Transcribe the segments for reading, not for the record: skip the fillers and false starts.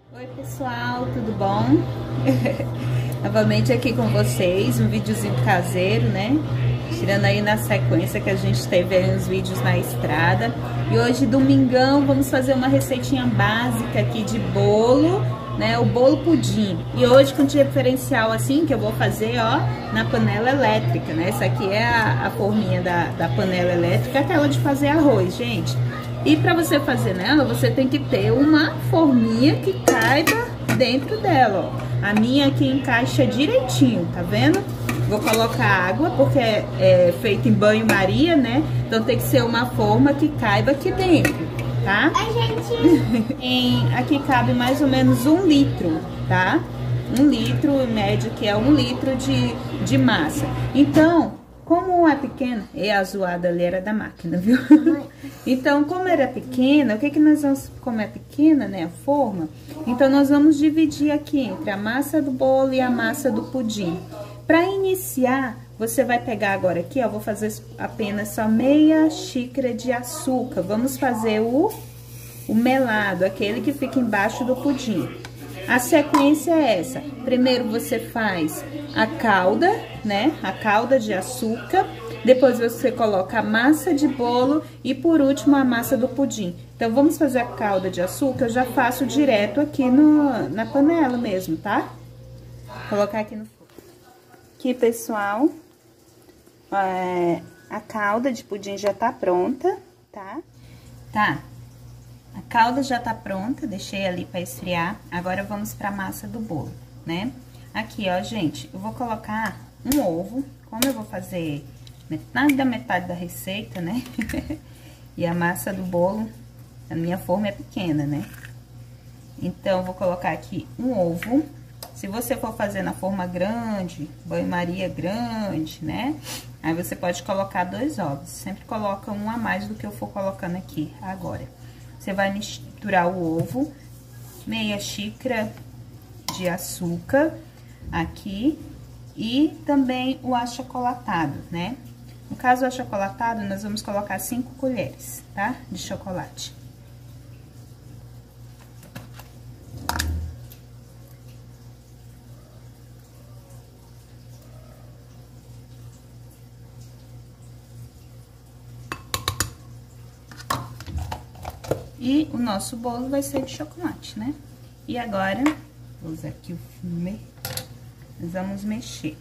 Oi pessoal, tudo bom? Novamente aqui com vocês, um videozinho caseiro, né? Tirando aí na sequência que a gente teve aí uns vídeos na estrada. E hoje, domingão, vamos fazer uma receitinha básica aqui de bolo, né? O bolo pudim. E hoje com diferencial assim, que eu vou fazer, ó, na panela elétrica, né? Essa aqui é a forminha da panela elétrica, aquela de fazer arroz, gente. E para você fazer nela, você tem que ter uma forminha que caiba dentro dela, ó. A minha aqui encaixa direitinho, tá vendo? Vou colocar água, porque é feito em banho-maria, né? Então tem que ser uma forma que caiba aqui dentro, tá? A gente... Aqui cabe mais ou menos 1 litro, tá? 1 litro, em média, que é 1 litro de massa. Então... como é pequena, e a zoada ali era da máquina, viu? Então, como era pequena, o que nós vamos, como é pequena, né, a forma, então nós vamos dividir aqui entre a massa do bolo e a massa do pudim. Para iniciar, você vai pegar agora aqui, ó, vou fazer apenas só meia xícara de açúcar. Vamos fazer o melado, aquele que fica embaixo do pudim. A sequência é essa. Primeiro você faz a calda, né? A calda de açúcar. Depois você coloca a massa de bolo e por último a massa do pudim. Então vamos fazer a calda de açúcar, eu já faço direto aqui na panela mesmo, tá? Vou colocar aqui no fogo. Aqui, pessoal, a calda de pudim já tá pronta, tá? Tá. A calda já tá pronta, deixei ali pra esfriar. Agora vamos pra massa do bolo, né? Aqui, ó, gente, eu vou colocar um ovo. Como eu vou fazer metade da receita, né? E a massa do bolo, a minha forma é pequena, né? Então, eu vou colocar aqui um ovo. Se você for fazer na forma grande, banho-maria grande, né? Aí você pode colocar 2 ovos. Sempre coloca um a mais do que eu for colocando aqui agora. Você vai misturar o ovo, meia xícara de açúcar aqui e também o achocolatado, né? No caso, o achocolatado, nós vamos colocar 5 colheres, tá? De chocolate. E o nosso bolo vai ser de chocolate, né? E agora, vou usar aqui o fumê, nós vamos mexer.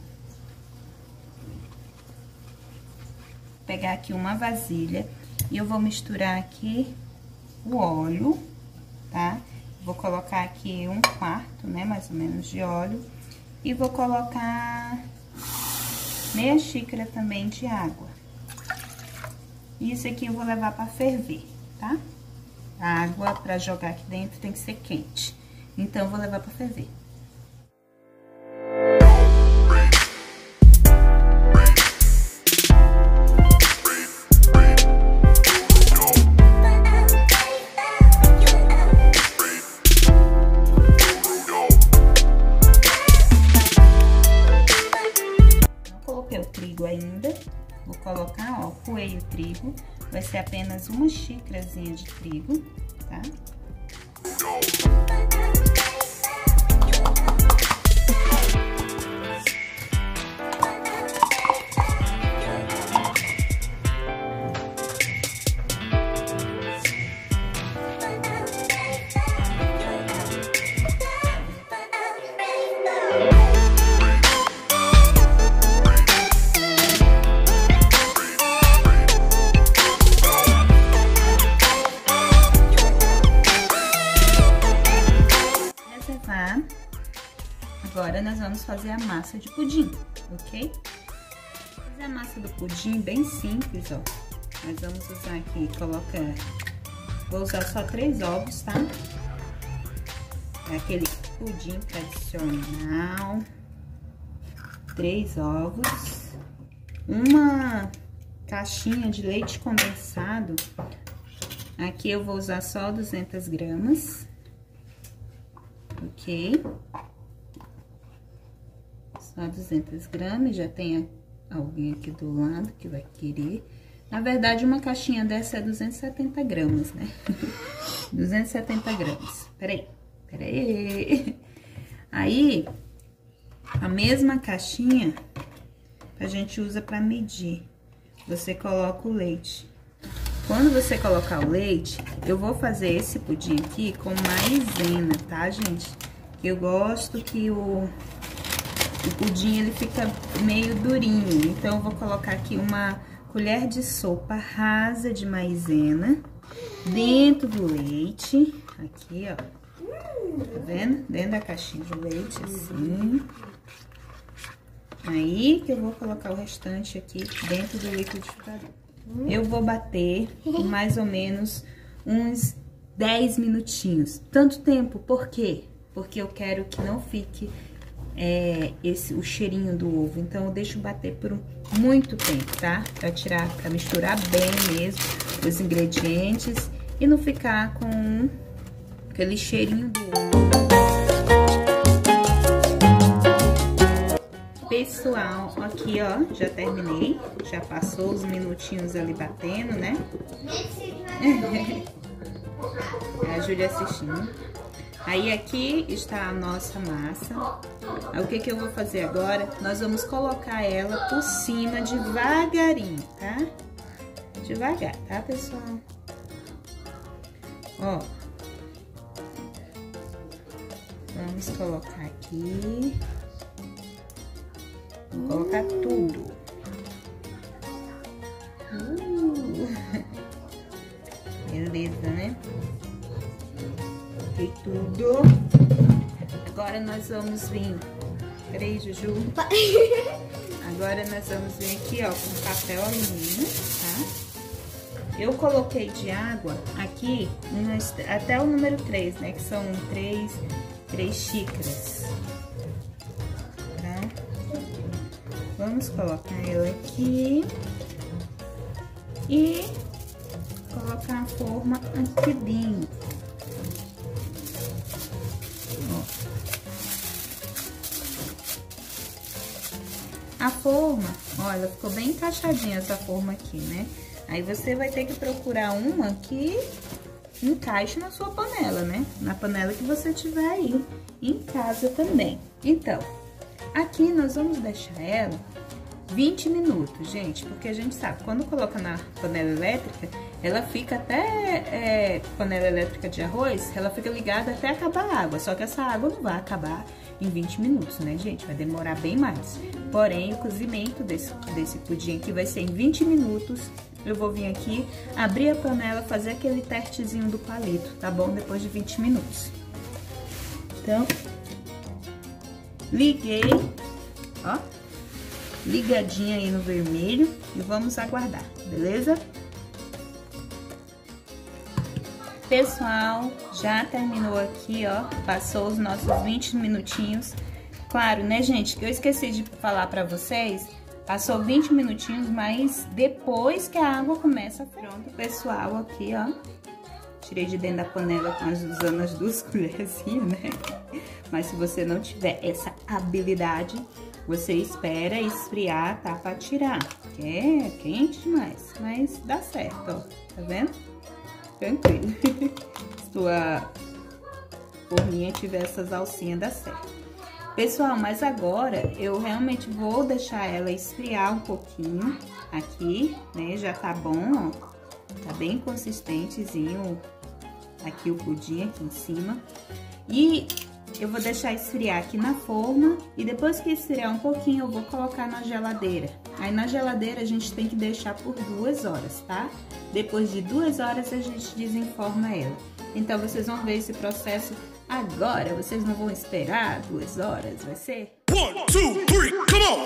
Vou pegar aqui uma vasilha e eu vou misturar aqui o óleo, tá? Vou colocar aqui 1/4, né, mais ou menos de óleo. E vou colocar meia xícara também de água. Isso aqui eu vou levar para ferver, tá? A água para jogar aqui dentro tem que ser quente. Então, eu vou levar para ferver. Não coloquei o trigo ainda. Vou colocar, ó, coei o trigo. Vai ser apenas uma xícarazinha de trigo, tá? Agora, nós vamos fazer a massa de pudim, ok? Fazer a massa do pudim bem simples, ó. Nós vamos usar aqui, vou usar só 3 ovos, tá? É aquele pudim tradicional. 3 ovos. Uma caixinha de leite condensado. Aqui eu vou usar só 200 gramas. Ok? Só 200 gramas, já tem alguém aqui do lado que vai querer. Na verdade, uma caixinha dessa é 270 gramas, né? 270 gramas. Peraí. Pera aí. Aí, a mesma caixinha a gente usa pra medir. Você coloca o leite. Quando você colocar o leite, eu vou fazer esse pudim aqui com maisena, tá, gente? Eu gosto que o pudim, ele fica meio durinho. Então, eu vou colocar aqui uma colher de sopa rasa de maisena dentro do leite. Aqui, ó. Tá vendo? Dentro da caixinha de leite, assim. Aí, que eu vou colocar o restante aqui dentro do liquidificador. Eu vou bater por mais ou menos uns 10 minutinhos. Tanto tempo, por quê? Porque eu quero que não fique o cheirinho do ovo. Então, eu deixo bater por muito tempo, tá? Pra misturar bem mesmo os ingredientes e não ficar com aquele cheirinho do ovo. Pessoal, aqui ó, já terminei, já passou os minutinhos ali batendo, né? A Júlia assistindo. Aí aqui está a nossa massa. Aí, o que que eu vou fazer agora? Nós vamos colocar ela por cima devagarinho, tá? Devagar, tá, pessoal? Ó. Vamos colocar aqui. Vou colocar tudo. Beleza, né? Coloquei tudo. Agora nós vamos vir. Peraí, Juju. Agora nós vamos vir aqui, ó, com papel alumínio, tá? Eu coloquei de água aqui até o número 3, né? Que são 3 xícaras. Vamos colocar ela aqui e colocar a forma aqui dentro. Ó. A forma, ó, ela ficou bem encaixadinha essa forma aqui, né? Aí você vai ter que procurar uma que encaixe na sua panela, né? Na panela que você tiver aí em casa também. Então, aqui nós vamos deixar ela 20 minutos, gente, porque a gente sabe, quando coloca na panela elétrica, ela fica até, panela elétrica de arroz, ela fica ligada até acabar a água, só que essa água não vai acabar em 20 minutos, né, gente? Vai demorar bem mais. Porém, o cozimento desse pudim aqui vai ser em 20 minutos. Eu vou vir aqui, abrir a panela, fazer aquele testezinho do palito, tá bom? Depois de 20 minutos. Então, liguei, ó, ligadinha aí no vermelho e vamos aguardar, beleza? Pessoal, já terminou aqui, ó, passou os nossos 20 minutinhos. Claro, né, gente, que eu esqueci de falar pra vocês, passou 20 minutinhos, mas depois que a água começa a ferver. Pronto, pessoal, aqui, ó, tirei de dentro da panela usando as 2 colherzinhas, né? Mas se você não tiver essa habilidade, você espera esfriar, tá? Pra tirar, que é quente demais, mas dá certo, ó, tá vendo? Tranquilo. Se tua forminha tiver essas alcinhas, dá certo. Pessoal, mas agora eu realmente vou deixar ela esfriar um pouquinho aqui, né? Já tá bom, ó. Tá bem consistentezinho aqui o pudim aqui em cima. E eu vou deixar esfriar aqui na forma e depois que esfriar um pouquinho eu vou colocar na geladeira. Aí na geladeira a gente tem que deixar por 2 horas, tá? Depois de 2 horas a gente desenforma ela. Então vocês vão ver esse processo agora, vocês não vão esperar 2 horas, vai ser? 1, 2, 3, come on!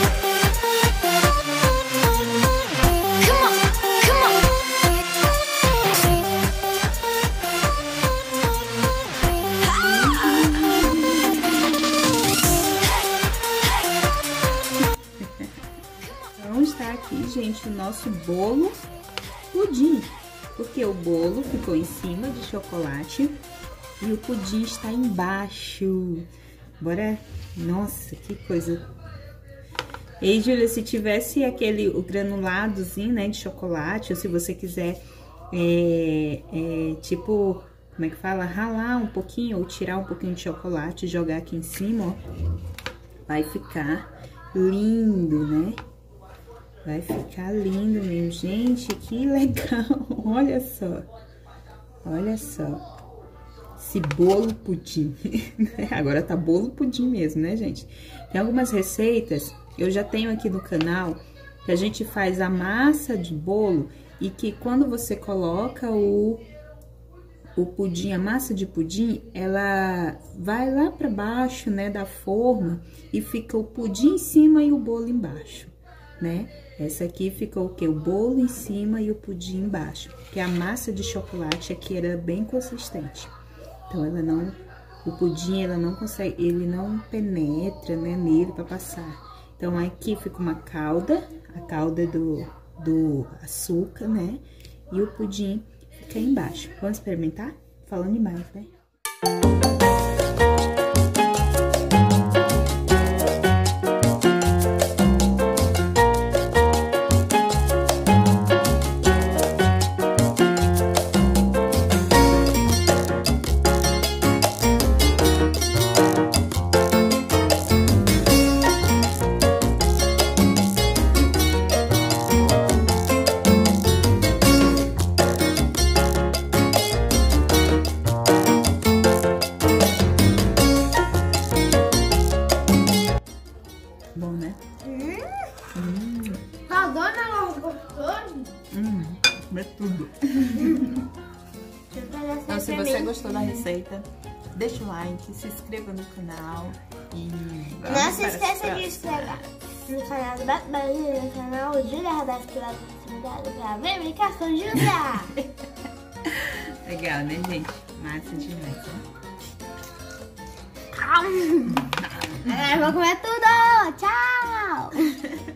Então está aqui, gente, o nosso bolo pudim, porque o bolo ficou em cima de chocolate e o pudim está embaixo. Bora, nossa, que coisa. E Júlia, se tivesse o granuladozinho, né, de chocolate, ou se você quiser, tipo, como é que fala? Ralar um pouquinho ou tirar um pouquinho de chocolate e jogar aqui em cima, ó. Vai ficar lindo, né? Vai ficar lindo mesmo. Gente, que legal. Olha só. Olha só. Esse bolo pudim. Agora tá bolo pudim mesmo, né, gente? Tem algumas receitas, eu já tenho aqui no canal, que a gente faz a massa de bolo e que quando você coloca o pudim, a massa de pudim, ela vai lá pra baixo, né, da forma e fica o pudim em cima e o bolo embaixo, né? Essa aqui ficou o quê? O bolo em cima e o pudim embaixo, porque a massa de chocolate aqui era bem consistente. Então, ela não, o pudim, ela não consegue, ele não penetra, né, nele pra passar. Então, aqui fica uma calda, a calda do açúcar, né, e o pudim fica aí embaixo. Vamos experimentar? Falando demais, né? Bom, né? Tá dando negócio gostoso? É tudo. Então, se você gostou da receita, deixa o like, se inscreva no canal e não se esqueça de inscrever no canal do Beto Bahia, no canal Júlia Radassi pra ver brincação de Júlia. Legal, né, gente? Massa demais, né? Vou comer tudo! Tchau!